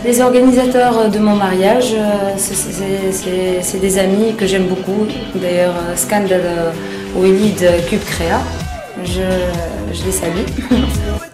Les organisateurs de mon mariage, c'est des amis que j'aime beaucoup. D'ailleurs, Scandal ou Elite Cube Créa, je les salue.